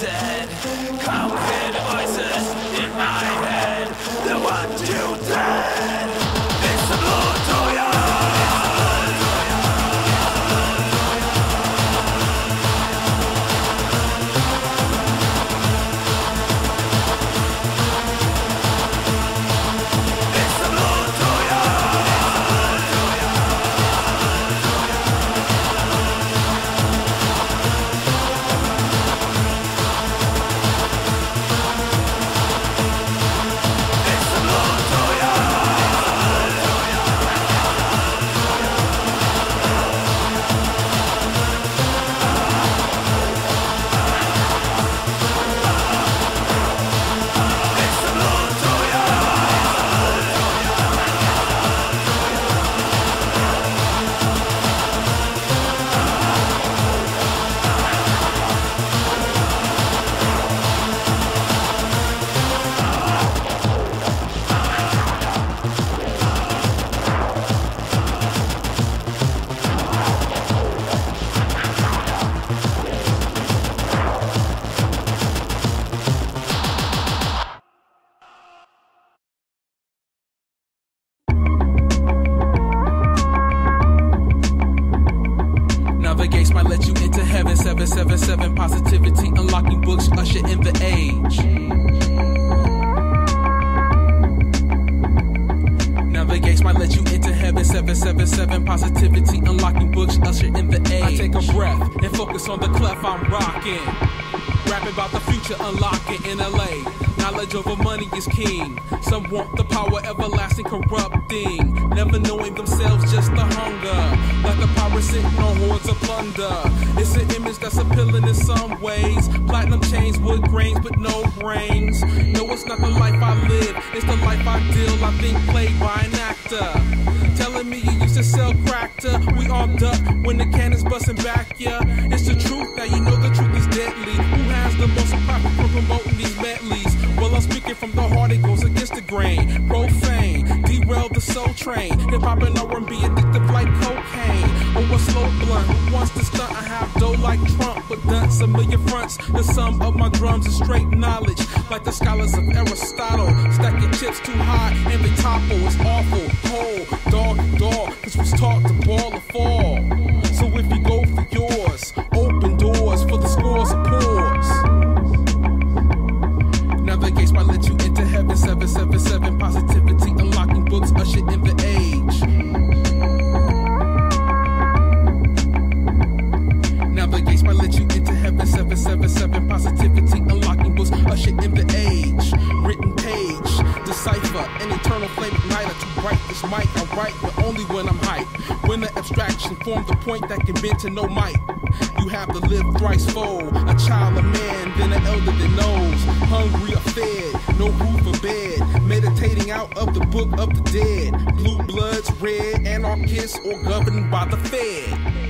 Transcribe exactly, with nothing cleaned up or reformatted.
dead. Come hear the voices in my head. They want you dead. It's the blood to you. Navigates might let you into heaven. Seven seven seven positivity, unlocking books, usher in the age. Navigates might let you into heaven. Seven seven seven positivity, unlocking books, usher in the age. I take a breath and focus on the clef I'm rocking. Rapping about the future, unlocking in L A. Knowledge over money is king. Some want the power, everlasting, corrupting. Never knowing themselves, just the hunger. Like a pirate sitting on hordes of plunder. It's an image that's appealing in some ways. Platinum chains, wood grains, but no brains. No, it's not the life I live, it's the life I deal. I think played by an actor. Telling me you used to sell crack to. We all duck when the cannon's busting back, yeah. It's the truth, now you know the truth is deadly. Who has the most profit from promoting these medleys? Well, I'm speaking from the heart, it goes against the grain. Profane, derail the soul train. Hip-hop and R and B addictive like cocaine. Or a slow blunt, who wants to stunt? I have dough like Trump, but dunce a million fronts. The sum of my drums is straight knowledge. Like the scholars of Aristotle. Stacking chips too high and they topple. It's awful, cold, dog and dog. Cause was taught to ball or fall. So if you go for yours, open doors for the scores of pores. Navigates might let you into heaven. Seven seven seven positivity, unlocking books, usher in the age. Navigates might let you into heaven. Seven seven seven positivity, unlocking books, usher in the age. Written page, decipher, an eternal flame igniter to write this mic. I write, but only when I'm hyped. When the abstraction forms the point that can bend to no might. You have to live thrice fold. A child, a man, then an elder that knows. Hungry or fed, no roof or bed. Meditating out of the book of the dead. Blue bloods, red, anarchists, or governed by the Fed.